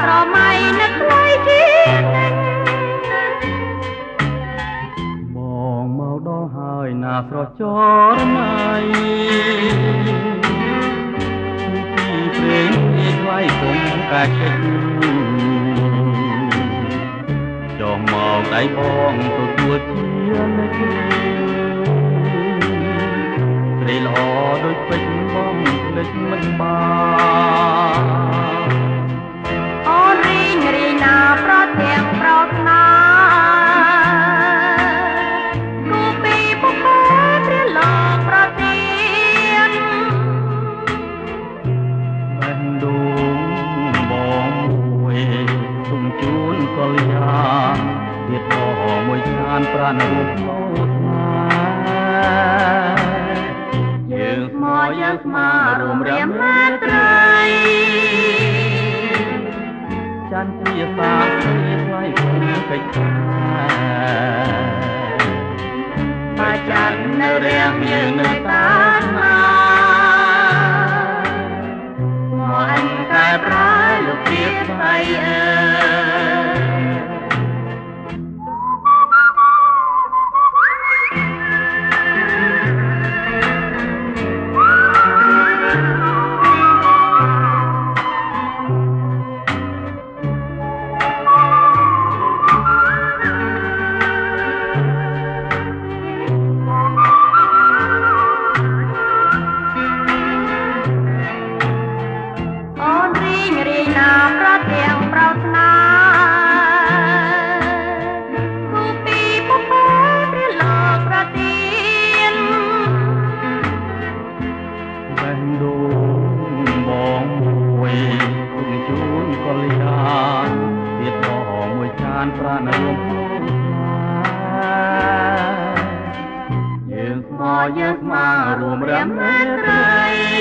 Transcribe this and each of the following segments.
ប្រមៃនឹកថ្លៃជាបងមកដល់ហើយណាស្រចរណៃពីព្រេងថ្លៃគុំកាច់ចង់មកដៃបងទទួលជានិច្ចរីល្អដូចពេជ្របងភ្លេចមិនបានអូនរីងរីណាប្រទាំងប្រស្នាគូពីពុកព្រះលោកប្រទានមិនដួងបងមួយទុំជូនកលយាទៀតផងមួយខានប្រាណរូបមកយើងស្មោះយើងស្មារួមរាំមេត្រីច័ន្ទជាសាស្ត្រីថ្លៃគុំកិច្ចការបើច័ន្ទនៅរាំងយើងនៅតាណាមកអញកែប្រែលោកពីស្អីអើយើងស្មារួមរាំមេត្រី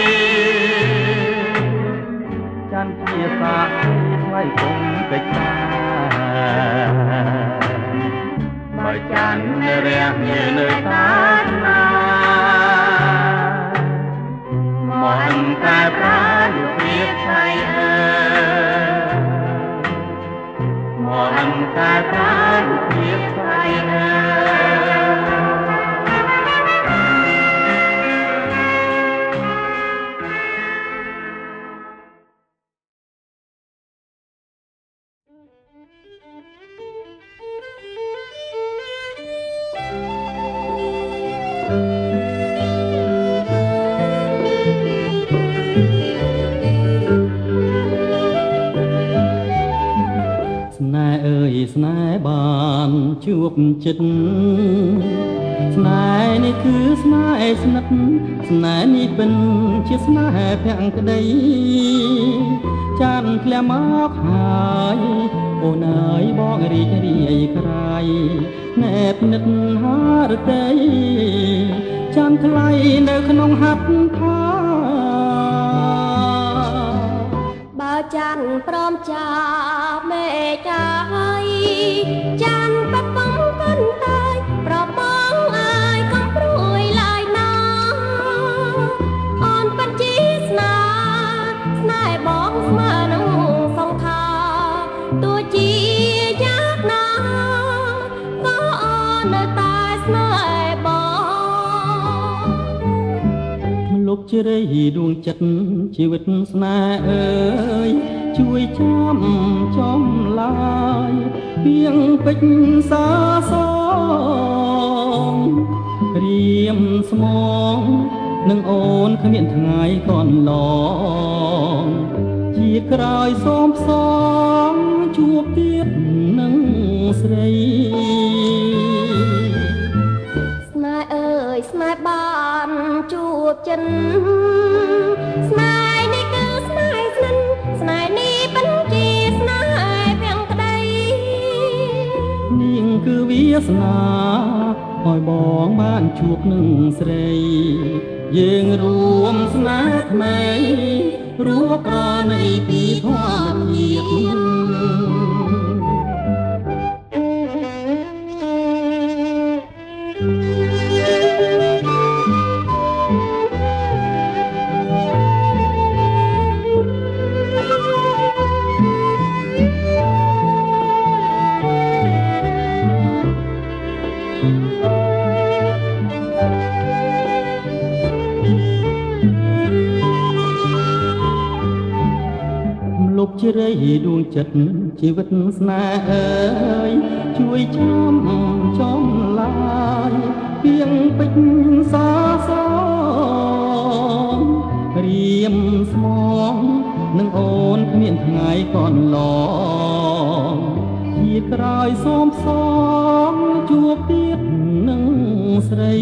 ច័ន្ទជាសាស្ត្រីថ្លៃគុំកិច្ចការបើច័ន្ទនៅរាំងយើងនៅតាណាមកអញកែប្រែលោកព្រាបស្អីអើមកអញកែប្រែលោកព្រាបស្អីអើស្នេហ៍បានជួបចិត្តស្នេហ៍នេះគឺស្នេហ៍ស្និទ្ធស្នេហ៍នេះពិនជាស្នេហ៍ភក្តីចានធ្លាក់មកហើយអូនអើយបងរីករាយក្រៃណែបនិតហារតីចានថ្លៃនៅក្នុងហាត់ថាបើចាន់ព្រមចាមេចាហើយចាន់បបងគុនតែប្របងអើយកុំព្រួយឡើយណាអូនពិតជាស្នេហ៍បងស្មើនឹងសង្ខាទោះជាយากណាក៏អូននៅតែស្នេហ៍បងលោកជ្រៃដួងចិត្តជីវិតស្នេហ៍អើយជួយចាំចំឡាយពីងពេជ្រសាសងរៀមស្មងនឹងអូនគ្មានថ្ងៃកន្លងជាក្រោយសូមផ្សងជួបទៀតនឹងស្រីស្នេហ៍អើយស្នេហ៍បានជួបចិនស្នេហ៍នេះគឺស្នេហ៍ស្និទ្ធស្នេហ៍នេះពិនជាស្នេហ៍ភាំងក្តីនាងគឺវាសនាឲ្យបងបានជួបនឹងស្រីយើងរួមស្នេហ៍ថ្មីរួបប្រណីពីធម្មជាតិលុបជ្រៃដួងចិត្តជីវិតស្នេហ៍អើយជួយចំឡាយពីងពេជ្រសរៀមស្មងនឹងអូនគ្មានថ្ងៃកន្លងជាក្រោយសូមផ្សងជួបទៀតនឹងស្រី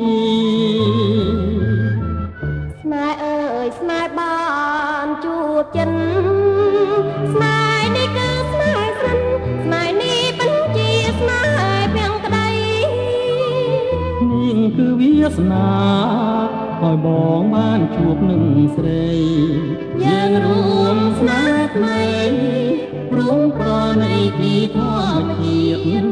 ស្នេហ៍អើយស្នេហ៍បានជួបចិនស្នេហ៍នេះគឺស្នេហ៍សិនស្នេហ៍នេះពិតជាស្នេហ៍ភាំងក្តីនាងគឺវាសនាឲ្យបងបានជួបនឹងស្រីយើងរួមស្នេហ៍ថ្មីរួមប្រណីពីធម្មជាតិ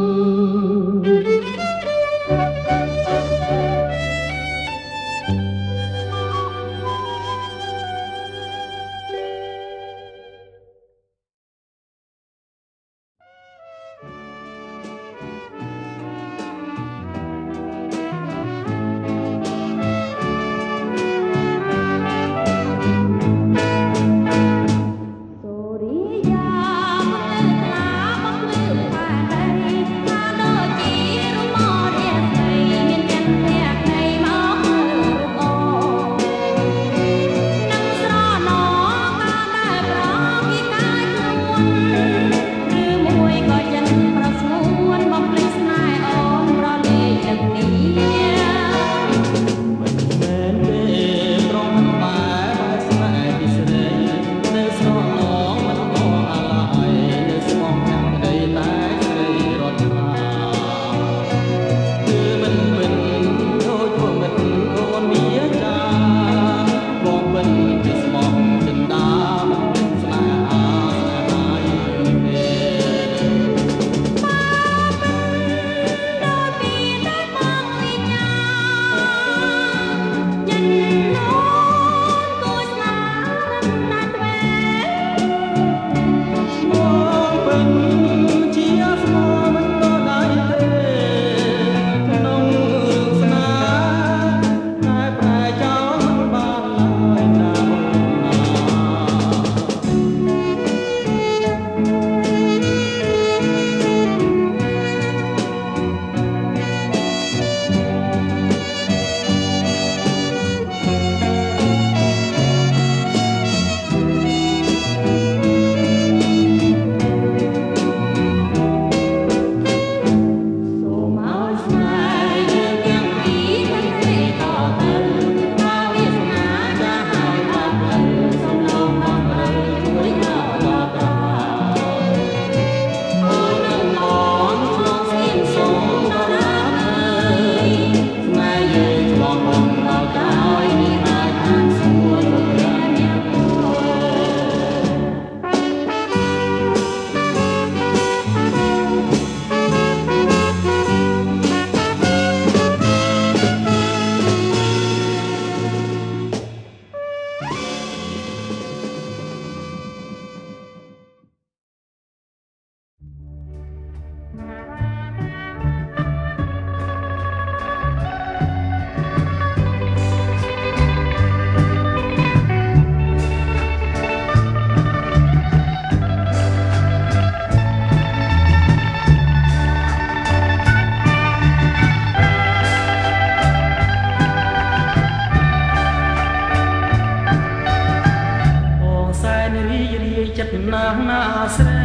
ចិត្តណាស់ណាស្រី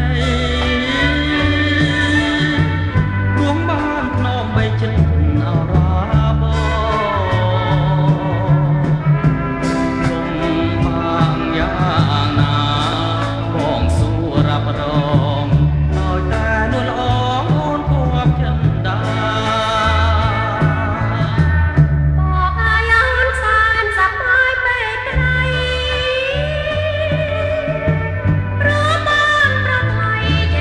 រួងបានភ្នំបីចិត្តអរាបងបានយ៉ាងណាបងសួររ៉ាប់រងឲ្យតែនួនអងអូនគួបចិនដាบอกอาย้อนสานสับไม้ไปไกลเพราะบ้านประไทย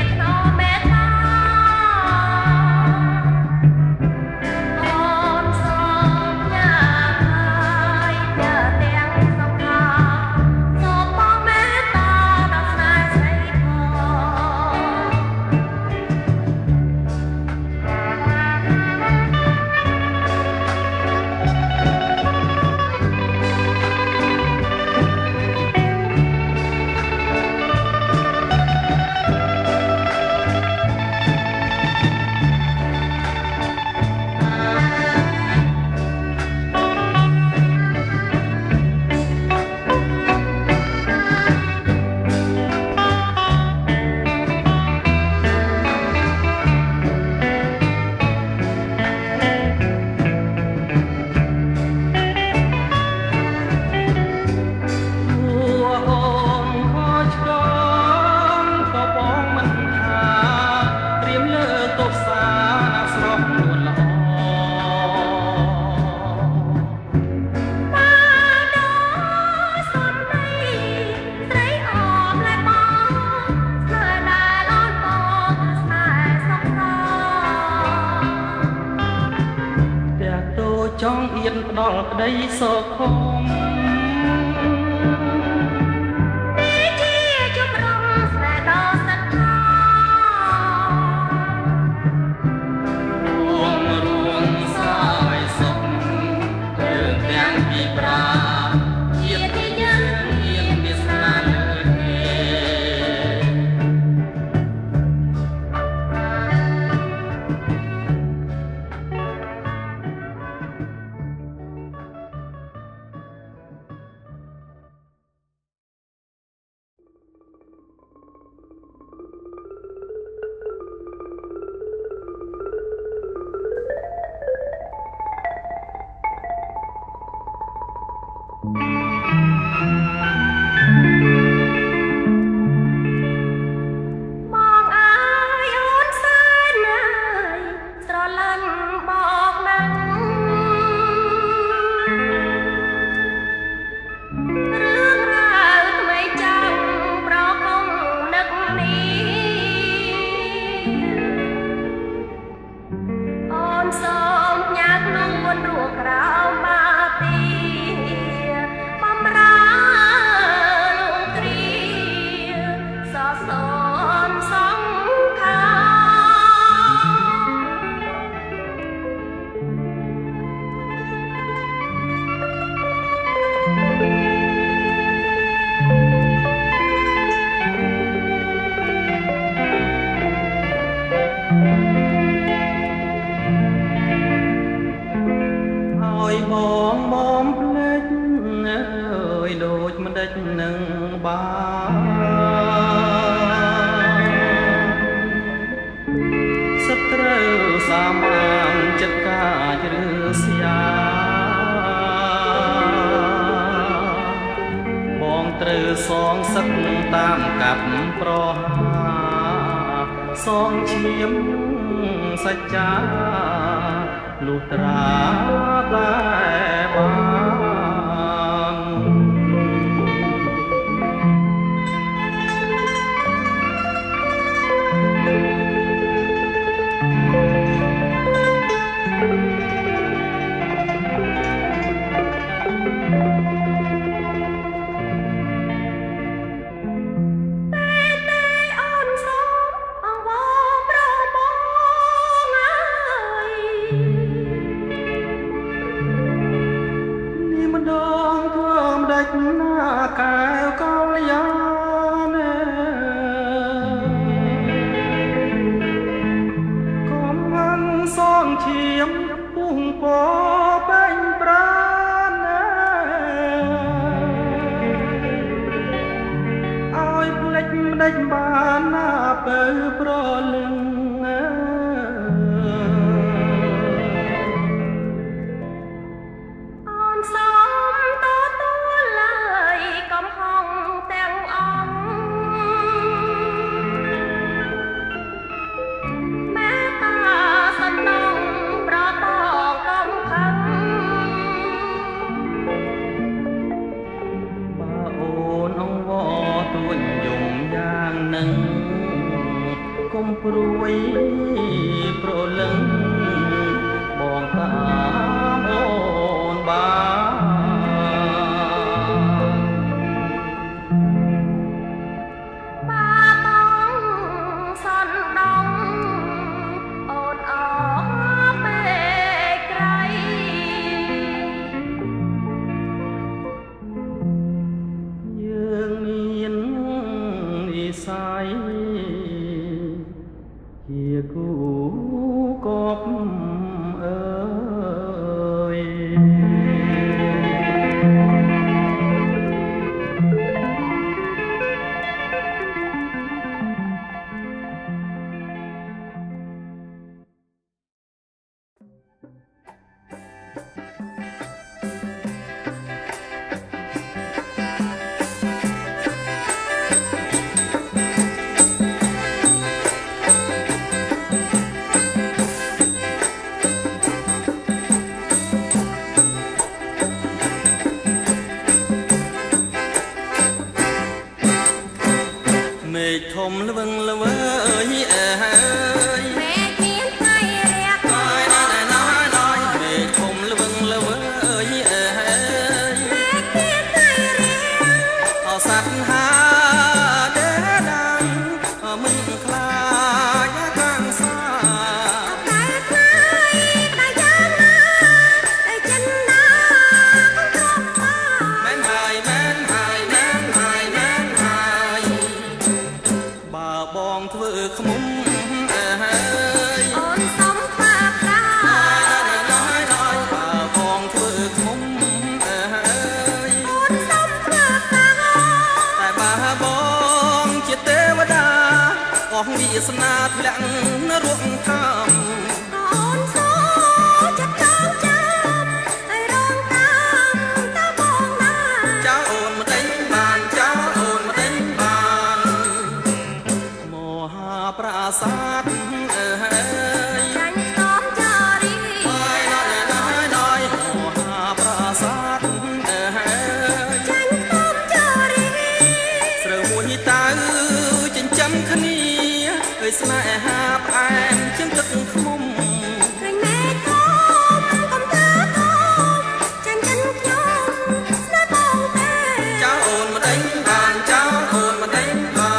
ផ្ដល់ក្តីសុខុមនេះជាជំរំស្នេហ៍ដ៏ស្និទ្ធស្នាលរួមសោយសុខរឿងទាំងពីប្រាជាតិទីយើងមានវាសនាលើគេនឹងបានសត្រូវសាមានចិត្តកាចឬស្យាបងត្រូវសងសឹកតាមកាប់ប្រហាសងឈាមសច្ចាលុះត្រាតែបានកែវកល្យាណកុំមិនសងឈាមពុះពបែងប្រាណឲ្យភ្លេចម្ដេចបានណាបើប្រលឹងកុំព្រួយប្រលឹងបងតាមអូនបងសន់ដងអូនអពេកក្រៃយើងមាននិស័យជាគូកបអើយមេឃធំល្វឹងល្វើយអើយមេឃមានថ្ងៃរះហើយដល់មេឃធំល្វឹងល្វើយขมุมអូនសំថាប្រាน้อยพองធ្វើขមុំអូនសំថាប្រាតែបើបងជាទេវតាអស់វាសនាធ្លាក់នរកខំអូនសូចិត្តចងចាំឲ្យរងតាមតើបងណាចៅអូនមិនដេញបានចៅអូនមិនដេញបានមហាប្រាសាទចាញ់សំចារីណយមហាប្រាសាទចាញ់សំចារីស្រូវមួយតៅចិញ្ចឹមគ្នាឲ្យស្នេហាផ្អែមជាងទឹកខ្មុំឃើញមេធំកំតាធំចាញ់ចិនខ្ញុំស្នេហ៍បងទេចៅអូនមិនដេញបានចៅអូនមិនដេញបាន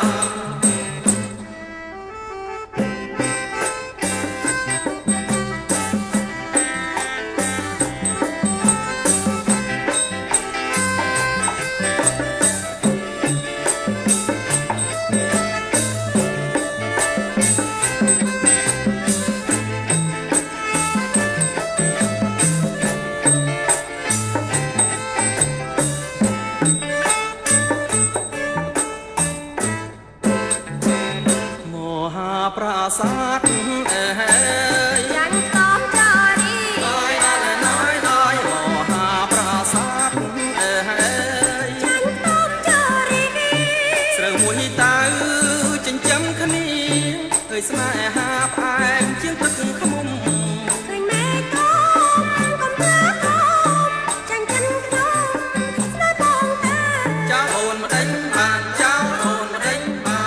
ប្រាសាទចាញ់សំចារីណយមហាប្រាសាទចាញ់សំចារីស្រូវមួយតៅចិញ្ចឹមគ្នាឲ្យស្នេហាផ្អែមជាងទឹកខ្មុំឃើញមេធំកំតាធំចាញ់ចិនខ្ញុំស្នេហ៍បងទេចៅអូនមិនដេញបានចៅអូនមិនដេញបាន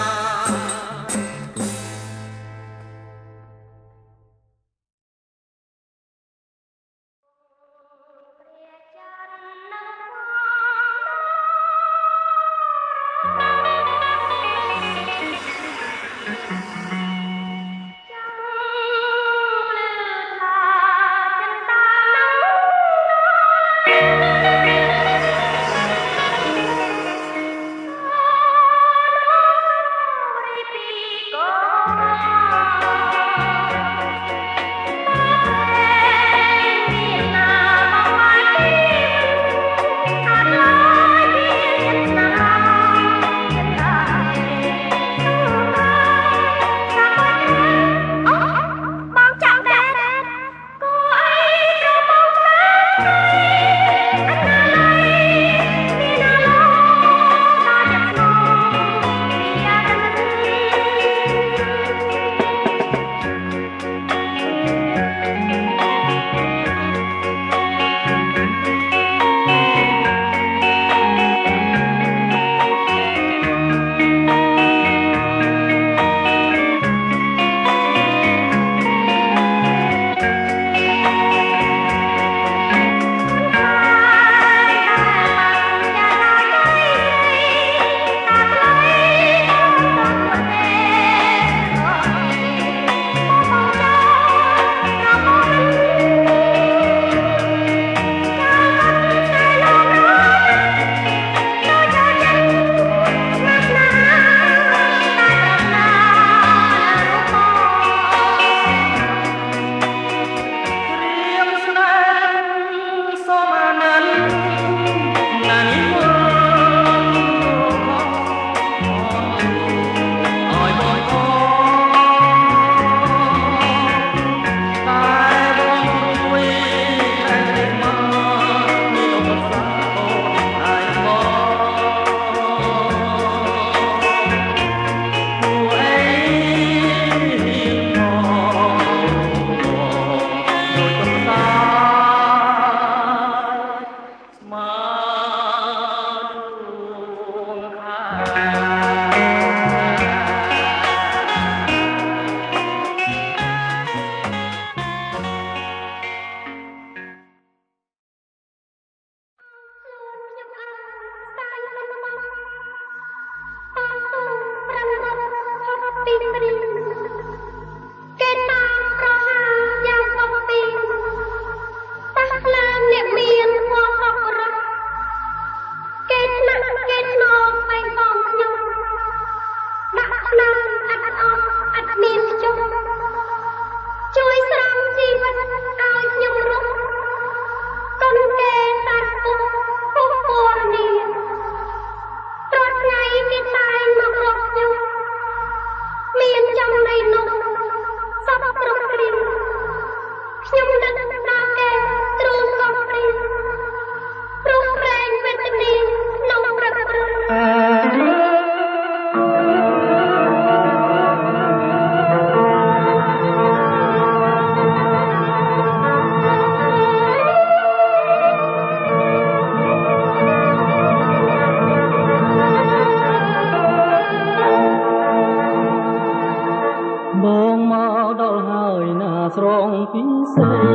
ស្រី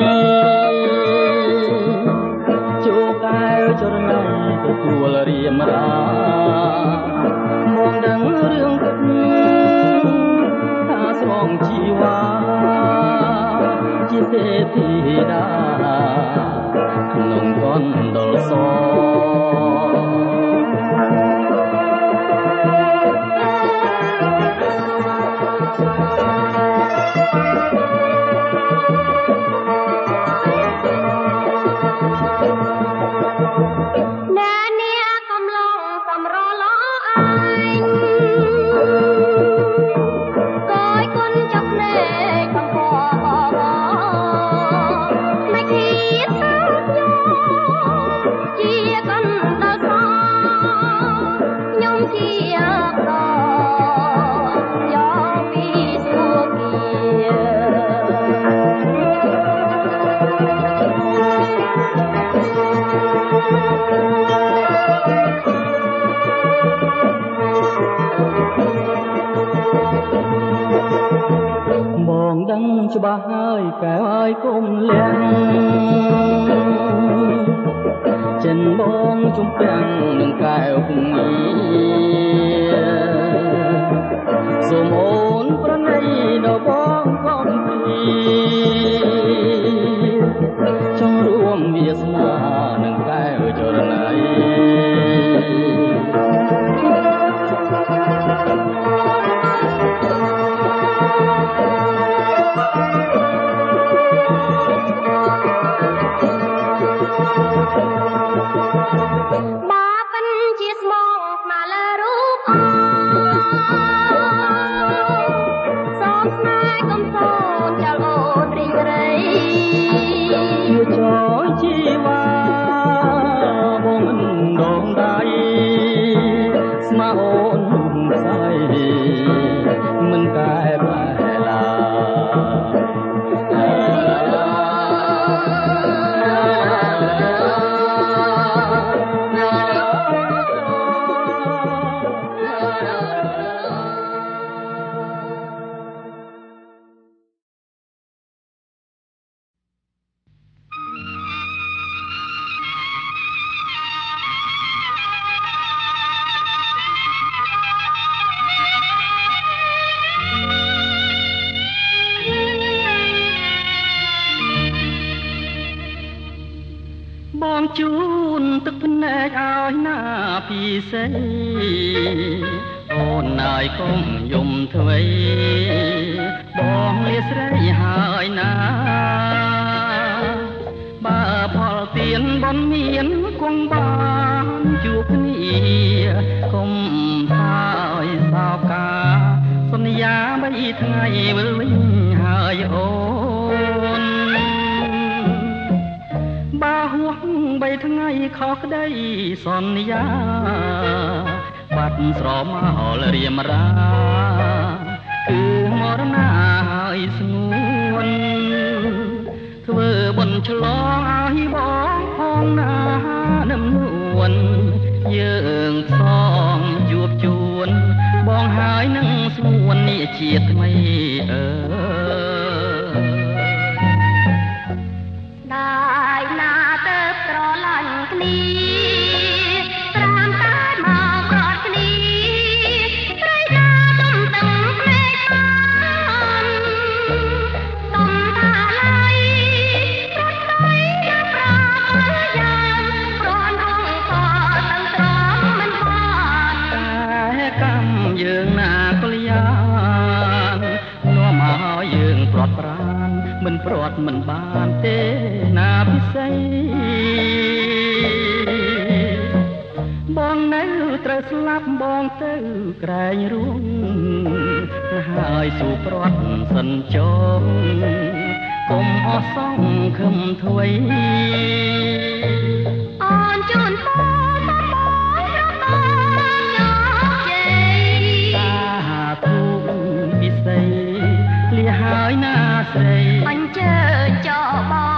ជួបកែវចរណៃទទួលរៀមរាមកដឹងរឿងគិតថាស្រងជីវ៉ាជាទេធីតាក្នុងកណ្ដុលសច្បាស់ហើយកែវហើយកុំលៀងចិនបងជំពាំងនឹងកែវគំនីសូមអូនប្រណីដល់បងកុំពីចង់រួមវាសនានឹងកែវចរណៃបងជូនទឹកភ្នែកឲ្យណាពីសេអូនណាយកុំយំធ្វេបងលាស្រីហើយណាបើផលទៀនបនមានគង់បានជួបគ្នាកុំហើយសោកាសន្យា3ថ្ងៃវិលវិញហើយអូនបើហួស3ថ្ងៃខុសក្តីសន្យាបាត់ស្រមោលរៀមរាគឺមរណាហើយស្ងួនធ្វើបន់ឆ្លងឲ្យបងផងណានឹមនួនយើងសងជួបជួនបងហើយនឹងស្ងួននេះជាតិថ្មីได้ណាទៅស្រឡាញ់គ្នាត្រាំតែមករត់គ្នាត្រីណាទំតឹងភ្នែកបានទំថាឡៃរត់ស្ដីណាប្រាយ៉ាងព្រោះអង្គក៏ទាំងត្រង់មិនបានតែកម្មយើងណាកលយាននាំឲ្យយើងព្រាត់ប្រានមិនព្រាត់មិនបានទេណាពិសេសបងនៅត្រូវស្លាប់បងទៅក្រែងរួងហើយស៊ូព្រាត់សិនចងកុំអស់សងខំធ្វេអូនជូនបងបងរត់បានយកជ័យតាធូពិសេសលះហើយណាស្រីបញ្ជើចោ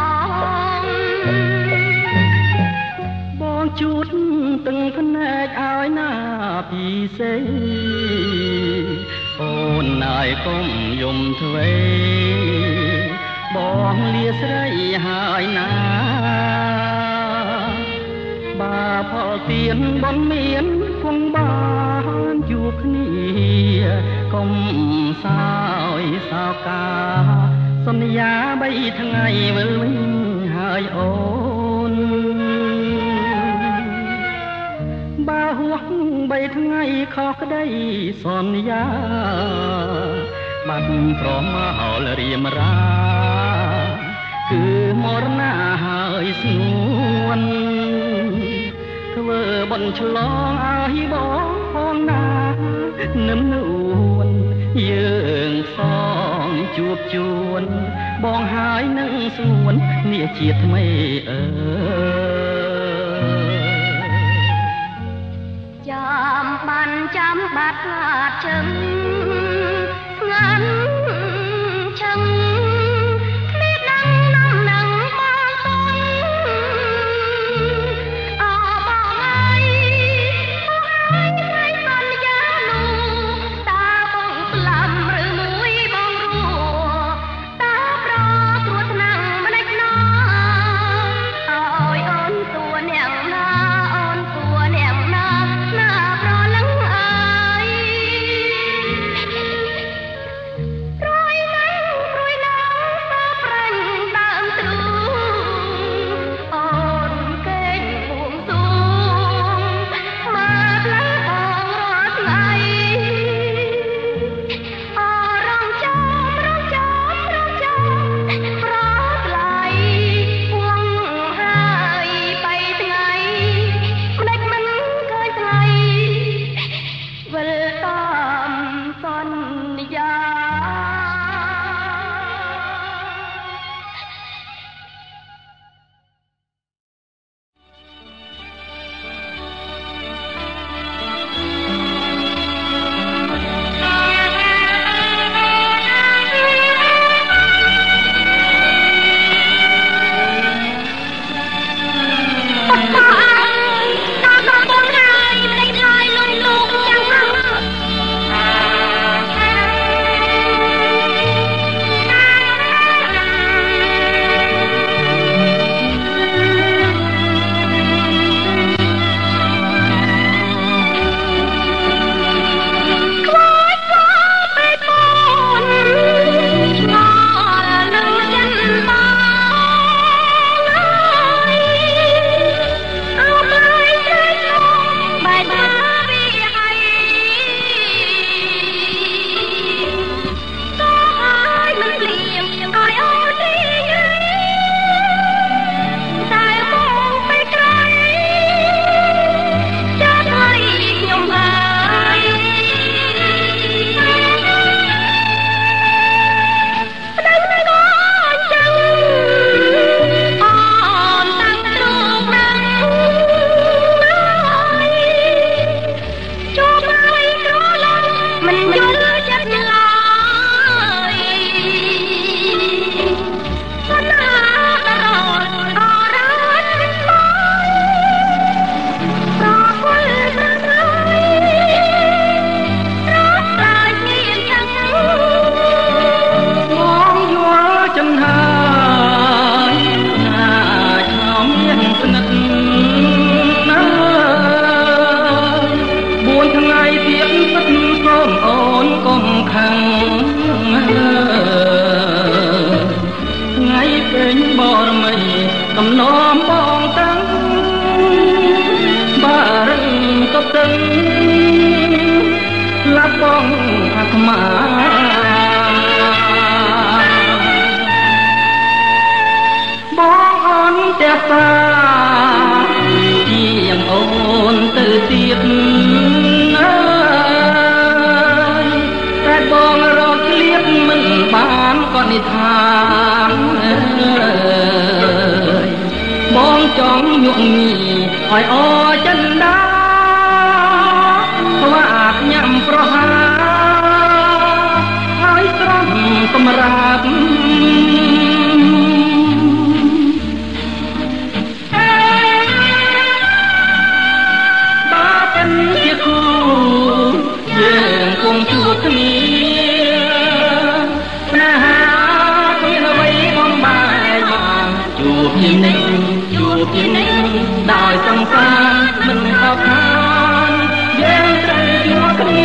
បងជូតទាំងភ្នែកឲ្យណាពីសេអូនណាយកុំយំធ្វេបងលាស្រីហើយណាបាផលទៀនបនមានគង់បានជួបគ្នាកុំសោយសោកាសន្យា3ថ្ងៃវិលវិញហើយអូនបើហួស3ថ្ងៃខុសក្តីសន្យាបាត់ព្រមមករៀមរាគឺមរណាហើយស្ងួនធ្វើបន់ឆ្លងឲ្យបងផងណានឹមនួនយើងសងជួបជួនបងហើយនឹងសួននេះជាថ្មីអើចាំបានចាំបាត់ខ្លាចជឹងស្ងាត់ជឹងគ្នាដឹងនាំនឹងមកតងអបងហើយថ្ងៃសន្យានោះតើបងស្លាប់ឬមួយបងរស់តើប្រគ្រោះថ្នាំម្ដេចណោអើយអូនទួអ្នកណាអូនទួអ្នកណាណាប្រលឹងអើយព្រួយណាស់ព្រួយណាស់តើប្រាញ់ដើមទ្រូងអូនកេងបួងសួងមកលើបងរាល់ថ្ងៃអរងចាំប្រថ្លៃវងហើយ3ថ្ងៃម្ដេចមិនឃើញថ្ងៃវិលតាមសន្យាគង់ជួបគ្នាស្នេហាគ្មានអ្វីបំជានិច្ចជួបជានិច្ចដោយសង្សារមិនខកខានយើងត្រូវជួបគ្នា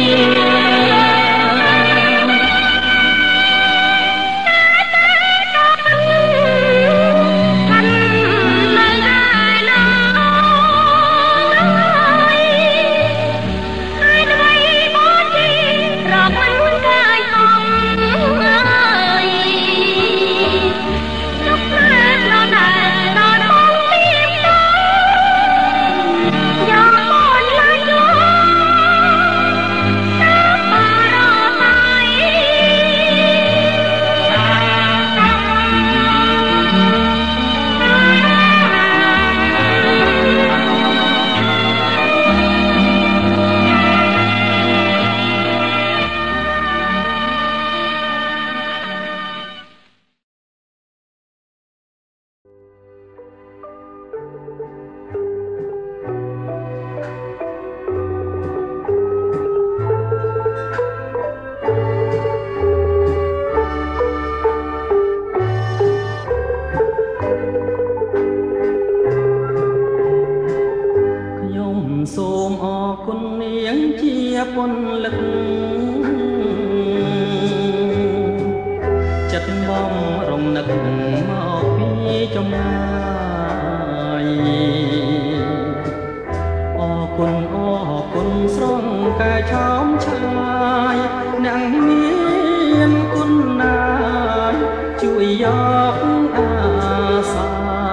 សូមអរគុណនាងជាពន្លឹកចិត្តបងរំលឹកមកពីចំណាយអរគុណស្រងកាយឆោមឆាយអ្នកមានគុណណាយជួយយកអាសា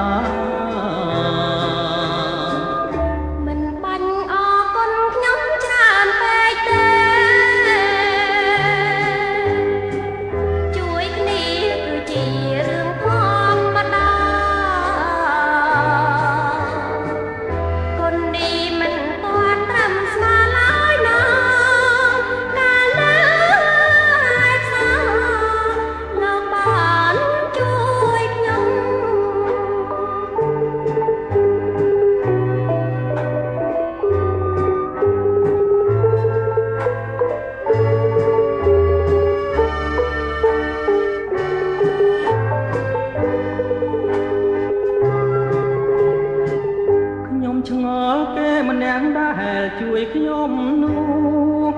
ឆ្ងល់គេម្នាក់ដែលជួយខ្ញុំនោះ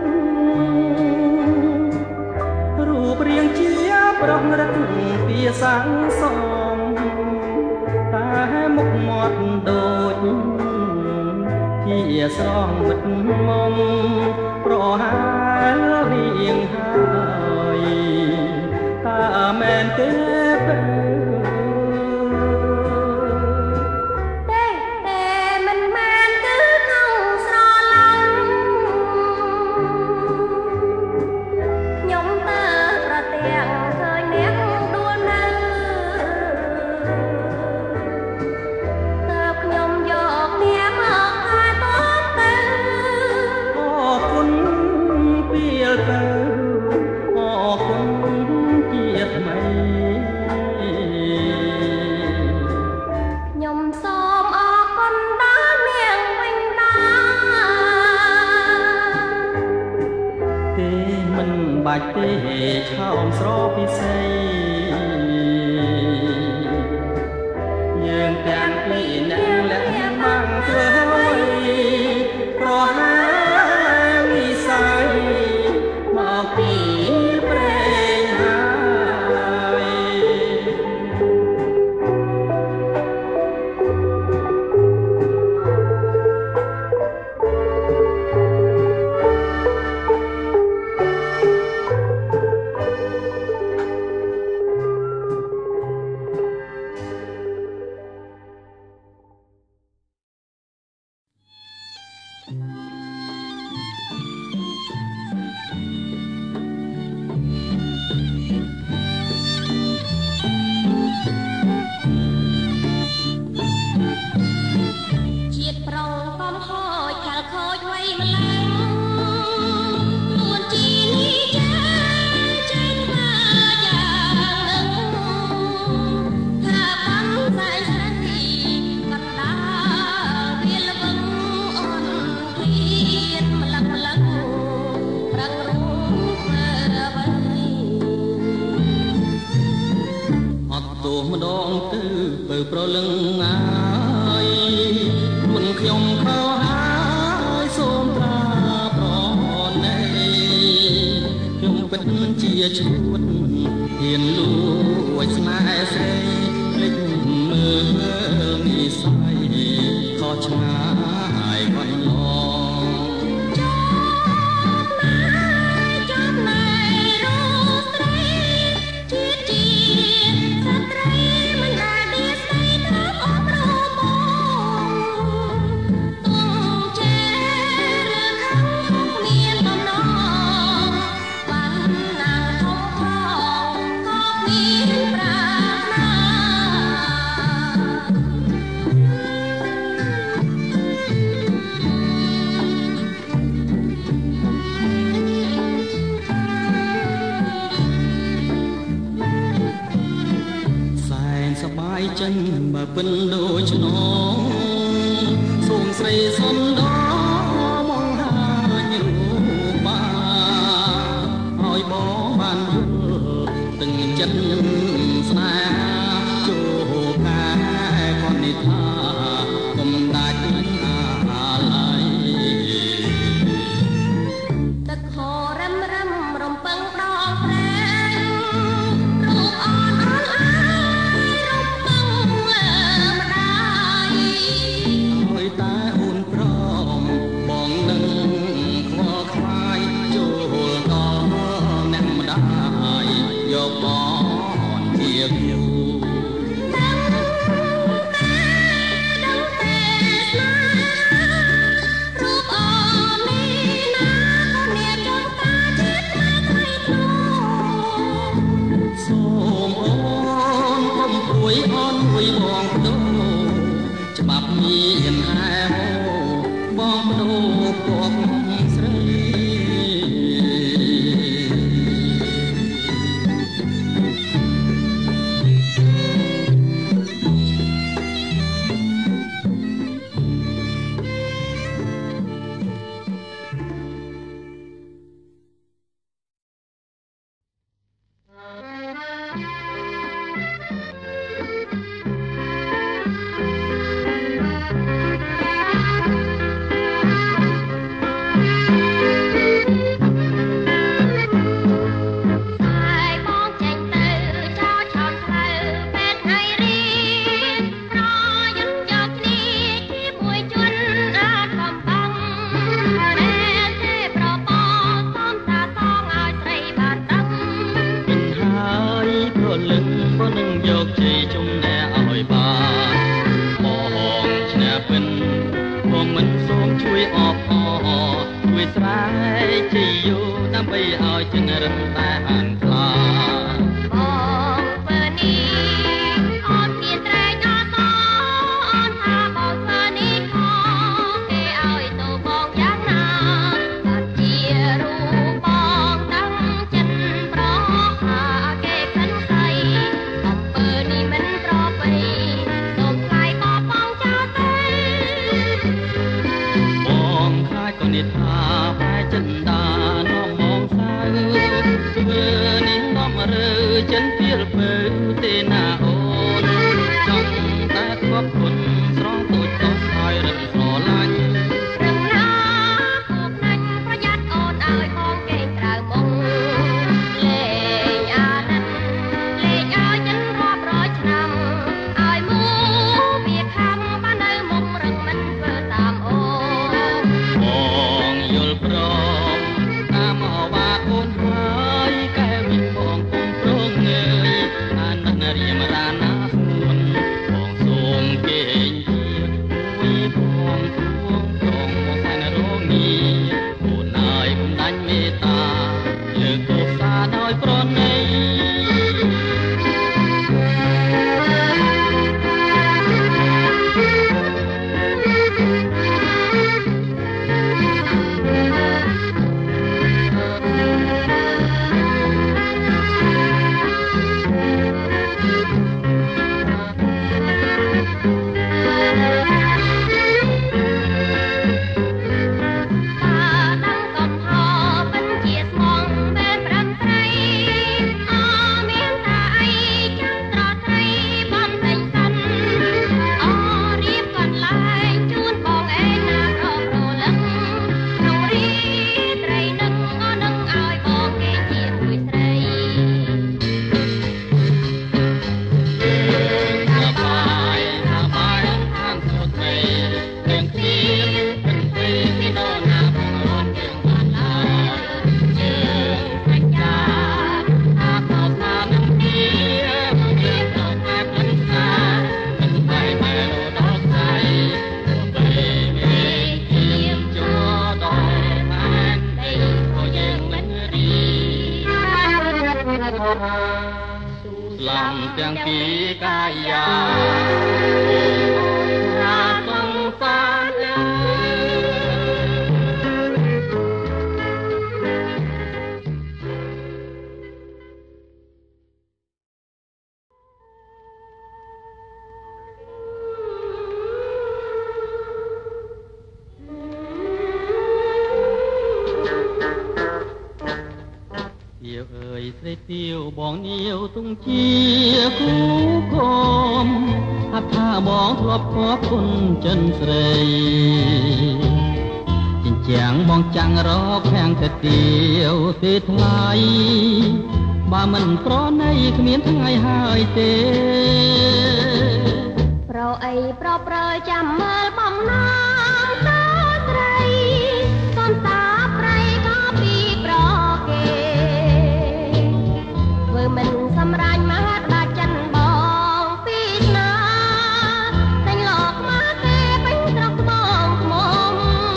រូបរាងជាប្រុសរឹកពីសាំងសមតែមុខមាត់ដូចជាស្រងមិត្តមុំប្រហែលរៀងហើយតើមែនទេបាច់ទេឆោមស្រពិសីយើងទាំងពីរអ្នកលះបាំងធ្វើឲ្យប្រហែលវិស័យមកពីព្រេងហើយម្ដងទៅបើប្រលឹងណាយខ្លួនខ្ញុំខោហើយសូមត្រាប្រណីខ្ញុំពិតជាឈួតហ៊ានលួចស្នេហ៍ស្រីភ្លេចមើលនិស័យខុសឆ្ងាយបាត់ឡងចាំណែរស់ស្រីជាស្ត្រីមិនដែលដៀស្ដីទៅអបរំបងទុំចេលើខាងមានបំណងបានណាធំផងក៏មានប្រាថ្នាសប្បាយចិនបើពិនដូចឆ្នងសូមស្រីសុនដល់មកហាញរូបាឲ្យបងបានយល់ទាំងចិត្តស្នេហាចូលការគាត់នេះថាកុំដាច់អាឡ័យទឹកហូររឹមរឹមរំពឹងដងព្រែងរូបអូនអូនអើយរំពឹងម្ដាយឲ្យតែអូនព្រមបងនឹងខ្វល់ខ្វាយចូលដល់អ្នកម្ដាយយកបងជាគូដឹងទេស្នេហារូបអូននេះណាក៏អ្នកចង់ការជាតិតែថ្លៃថ្នូរសូមអូនកុំព្រួយអន់ព្រួយបងដូរច្បាប់មានហែហូបងដូរគប់ស្រីរลำទាំងពីរកាយាថាសង្សារស្រីទាវបងនាវទុងជាគូគំអថាបងធ្លាប់ខកគុណចិនស្រីចិញ្ចាំងបងចាំងរកខាងតែទាវទេថ្លៃបើមិនប្រណីគ្មានថ្ងៃហើយទេប្រអីប្រប្រើចាំមើលបំណាងតើស្រីកូនតាប្រៃក៏ពីប្រគេធ្វើមិនសម្រាញ់មហាក្តាចិនបងពីណាតែញលោកមកទេពេញត្រកបងខ្មុំ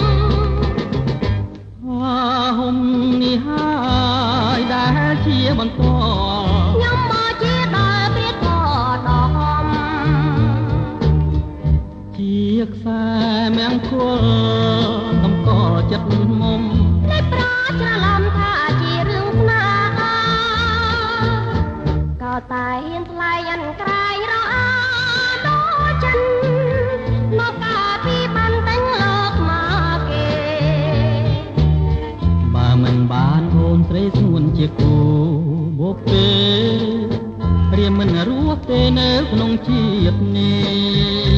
ហុំនេះហើយដែលជាបន្តខ្ញុំមកជាដល់ព្រាតកដមជាខ្សែមង្គលតំកចិត្តមុំលេបប្រច្រឡំថាជារឿងស្នេហាក៏តែហ៊ានថ្លៃអិនក្រែងរអាដល់ចិនមកកាពីបានតែញលោកមកគេបើមិនបានអូនស្រីស្ងួនជាគូបុកពេរៀមមិនរស់ទេនៅក្នុងជាតិនេះ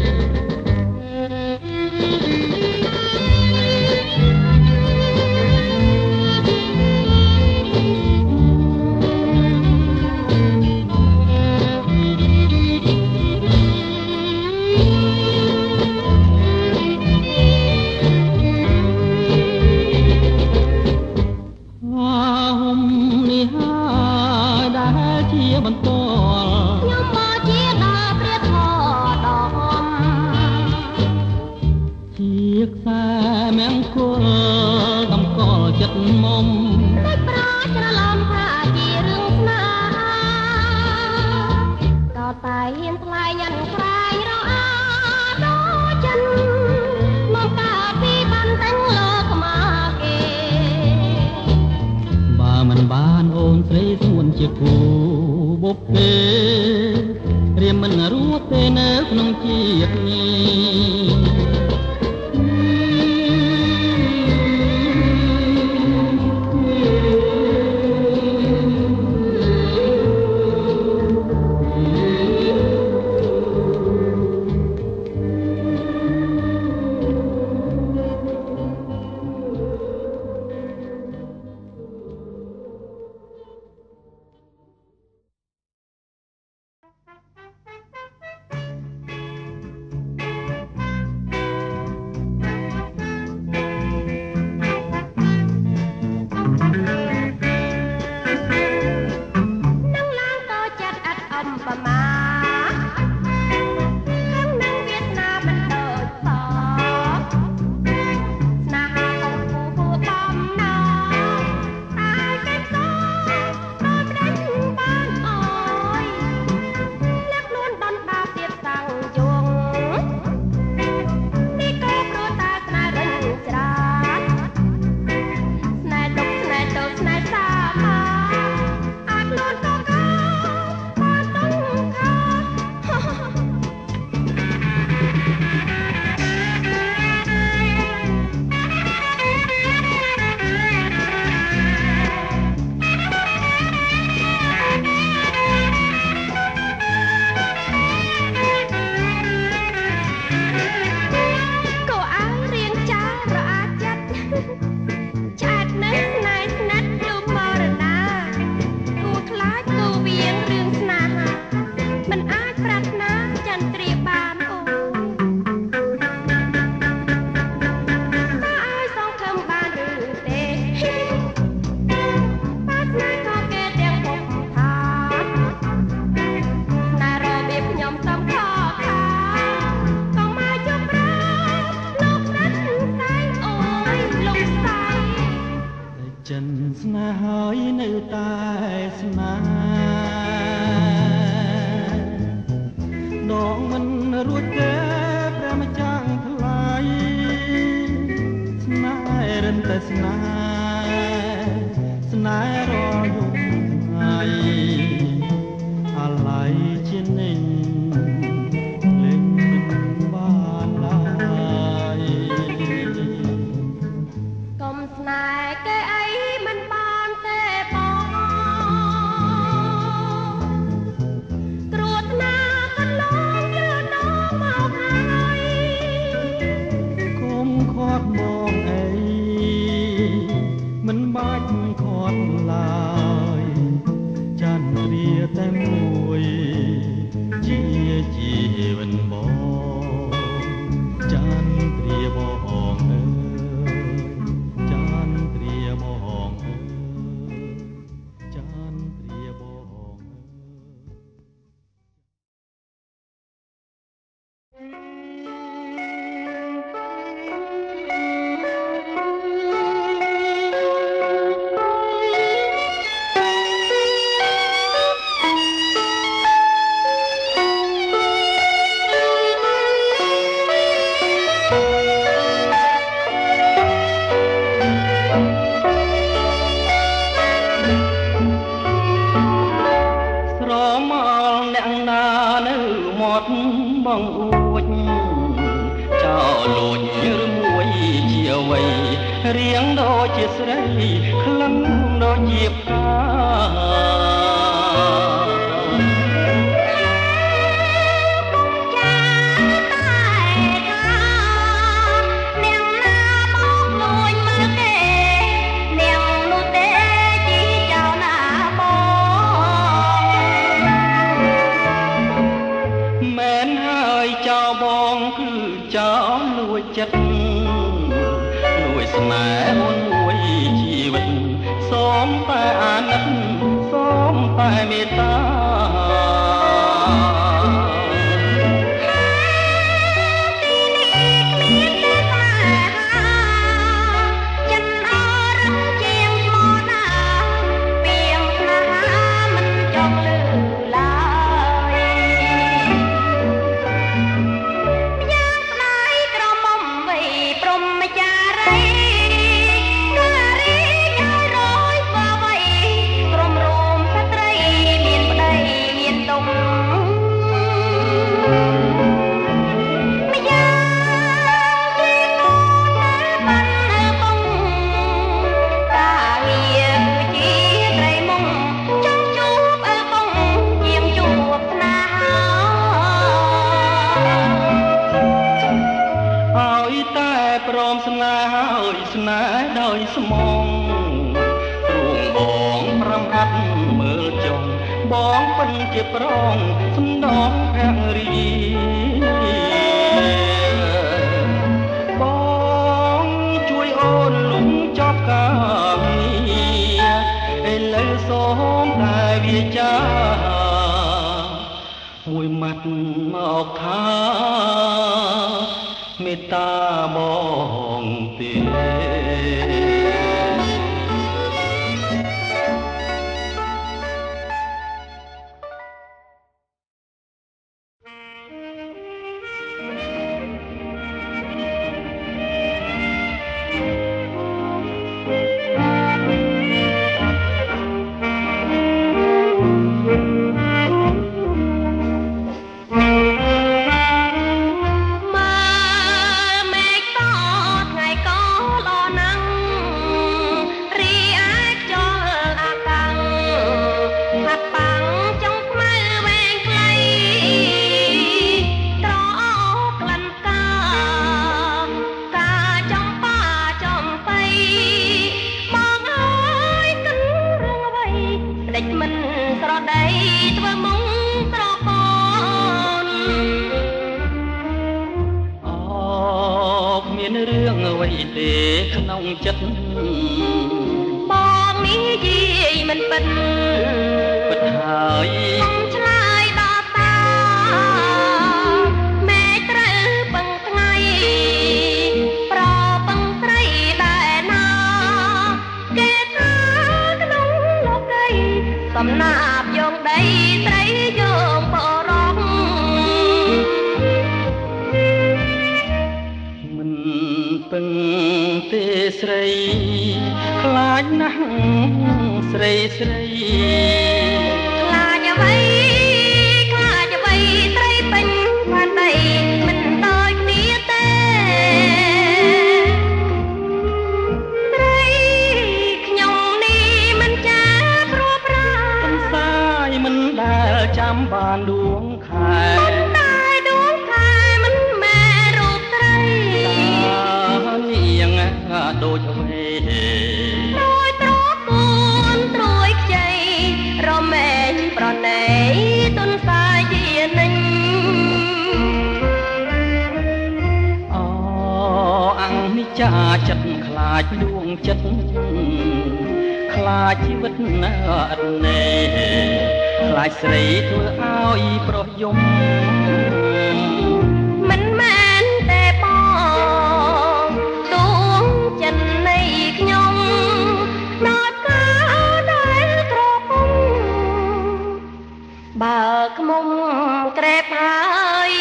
បន្តខ្ញុំមកជាដល់ព្រាតដមជាខ្សែមង្គលតម្កល់ចិត្តមុំតែប្រច្រឡំថាជារឿងស្នេហាក៏តែហ៊ានថ្លៃអិនក្រែងរអាដល់ចិនមកកាពីបានតែញលោកមកគេបើមិនបានអូនស្រីស្ងួនជាគូបុកពេរៀមមិនរស់ទេនៅក្នុងជាតិនេះស្នេហ៍ហើយនៅតែស្នេហ៍ដងមិនរួចទេព្រះម្ចាស់ថ្លៃស្នេហ៍រិនតែស្នេហ៍ស្នេហ៍រយំថ្ងៃអាឡ័យជានិញលេងមិនបានឡើយកុំស្នេហ៍គេអីមិនបានទេបងគ្រោះថ្នាក់កន្លងយឺនដល់មកហើយកុំខាត់បងអីមិនបាច់ខាត់ឡើយចាន់ព្រាតែមួយជាជីវិតបងចាន់ព្រាបងអើយចាន់ព្រាបងអើយចាន់ព្រាបងអើយបងអួចចោលលួចឬមួយជាអ្វីរៀងដូចជាស្រីក្លិនដូចជាផ្កាចិត្តលួចស្នេហ៍មុនមួយជីវិតសូមតែអាណិតសូមតែមេត្តាស្នេហ៍ដោយស្មងទ្រូងបងប្រមាត់មើលចុងបងពិនជាប្រងសំដងភរិយាបងជួយអូនលុំចប់ការងារឥឡូវសូមតែវាចាមួយម៉ាត់មកថាមេត្តាបងទេក្នុងចិត្តបងនេះយាយមិនពិតពិតហើយឆ្លើយដល់តាមេត្រូវពឹងថ្ងៃប្រពឹងត្រីដែរណាគេថាកំណាបយងដីត្រីយងបរោះមិនពឹងទេស្រីខ្លាចណាស់ស្រីស្រីខ្លាចអ្វីត្រីពេញផានដីមិនដូចគ្នាទេត្រីខ្ញុំនេះមិនចាព្រោះប្រាកំសាយមិនដែលចាំបានដួងខែតែដួងខែមិនមែនរូបត្រីនាងដូចអ្វីដូចត្រកូនត្រួយខ្ចីរមែងប្រណីទុនសាយជានិញអូអង្គនេះចាចិត្តខ្លាចដួងចិត្តខ្លាចជីវិតអត់ណែខ្លាចស្រីធ្វើឲ្យប្រុសយំមិនមែនទេបងដួងចិត្តនៃខ្ញុំដល់កាលដែលក្រពុំបើខ្មុំក្រែបហើយ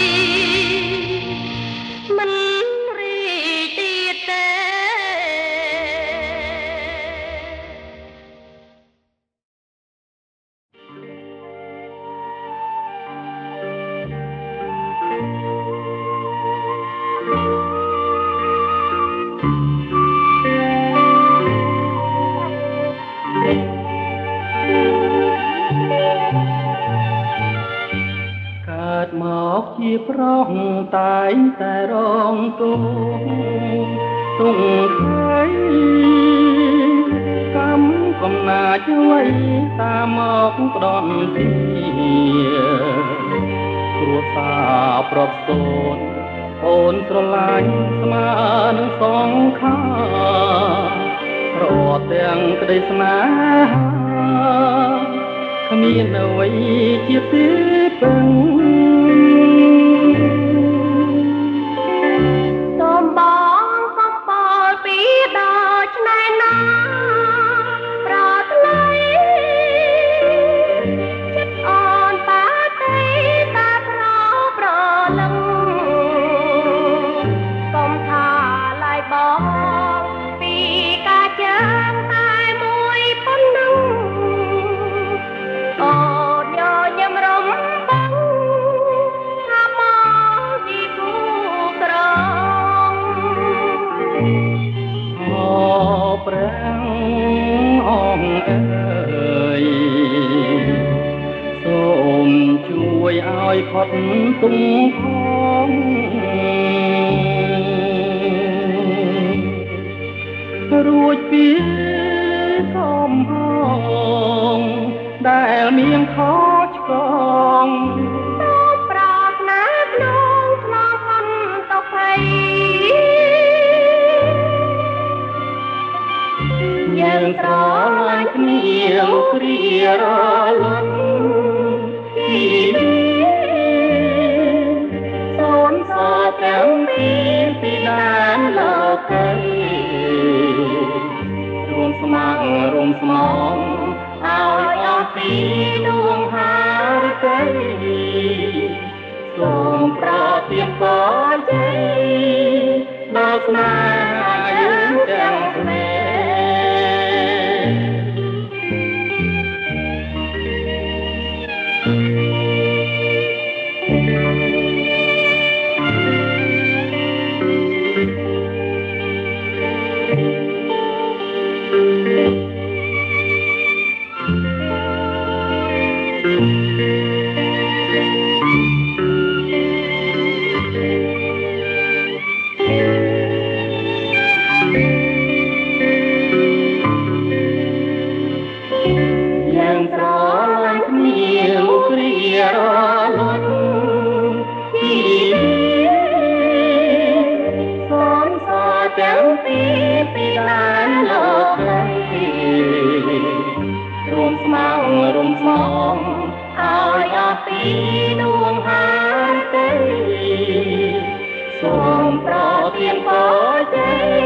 មិនរីទៀតទេកើតមកជាប្រុសតែងតែរងទុក្ខទុំខៃកម្មកំណាចអ្វីតាមមកផ្ដន់ទីគ្រួសារប្រពសូនអូនស្រឡាញ់ស្មើនឹងសងខារត់ទាំងក្តីស្នេហាគ្មានអ្វីជាទីពឹងសូមបងកំប៉ោលពីដល់ឆ្នេរណាប្រថ្លៃចិត្តអូនបាតីតាប្រប្រលឹងកុំថាឡាយបងពីការចាំតែមួយប៉ុណ្ណឹងអូនញញឹមរំបងថាមកទីគូក្រងអូព្រះអង្គអើយសូមជួយឲ្យផុតទុំផងរួចពីកំហងដែលមានខឆ្កងសូមប្រាថ្នាក្នុងស្នងខនតុភ័យយើងស្រឡាញ់គ្នាគ្រារលត់ពីសូនសទាំងពីដានលោកីរួមស្មងរួមស្មងឲ្យអស់ពីដួងហារតីសូមប្រទានពរជ័យដល់ស្នេហាយើងទាំងគ្នា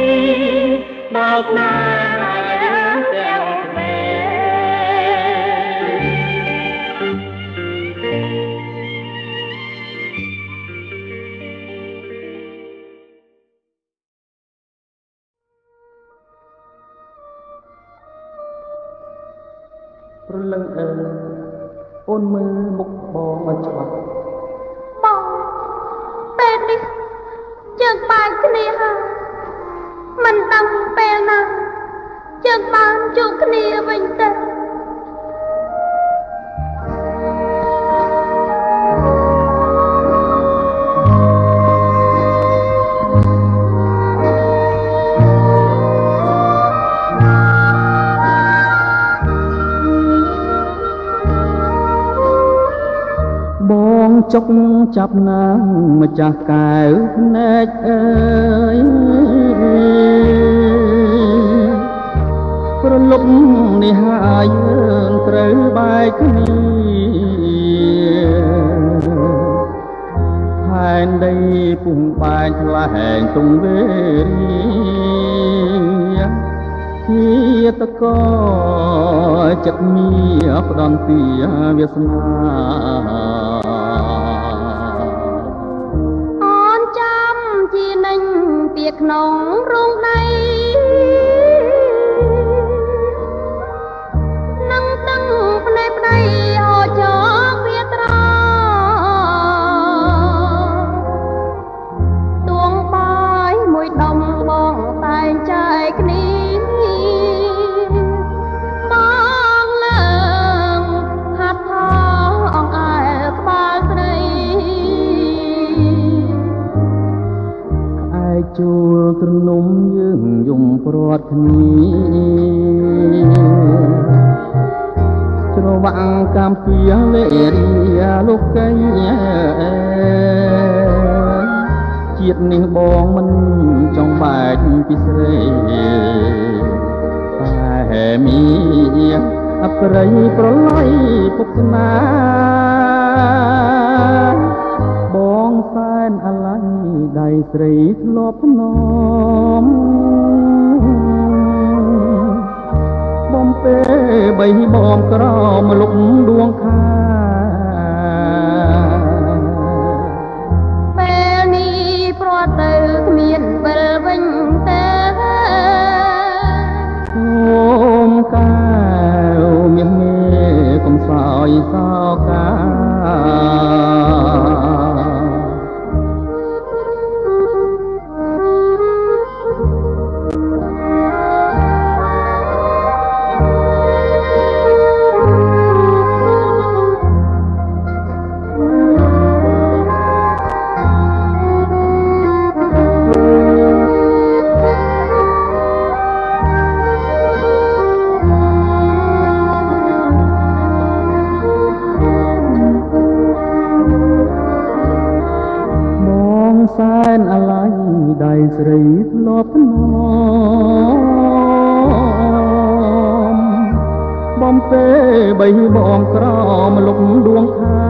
ដល់ស្នេហាទាំងគ្នារលឹងអូនមើលមុខបងឲ្យច្បាស់បងពេលនេះជើងបែកគ្នាហើយមិនដឹងពេលណាជើងបានជួបគ្នាវិញទេបងចុកចាប់ណាងម្ចាស់កែវភ្នែកប្រលប់នេះហើយយើងត្រូវបែកគ្នាផែនដីពុំបែកថ្លែងទុំវេរាជាតកចិត្តមៀផ្ដន់ទាវាសនាអូនចាំជានិញពីក្នុងរោងដីនឹងទាំងភ្នែកប្តីអូចកវាត្រទួងបាយមួយដុំបងតែងចែកគ្នាបងឡើងហាត់ថអងអែក្បាលស្រីឯជួលទ្រនំយើងយំព្រាត់គ្នាច្រវាក់កម្មពីវេរាលោកកៃជាតិនេះបងមិនចង់បែកពីស្រីតែមានអប្រិយប្រឡ័យពុកស្នាបងសែនអាឡ័យដៃស្រីធ្លាប់ភ្នំបំពេលបីបំក្រមលុកដួងខាពេលនេះព្រោះទៅគ្មានវិលវិញទេអូមកែវមានមេកុំសោយសោកាសែនអាឡ័យដៃស្រីធ្លាប់ភ្នំបំពេលបីបងក្រមលុកដួងខា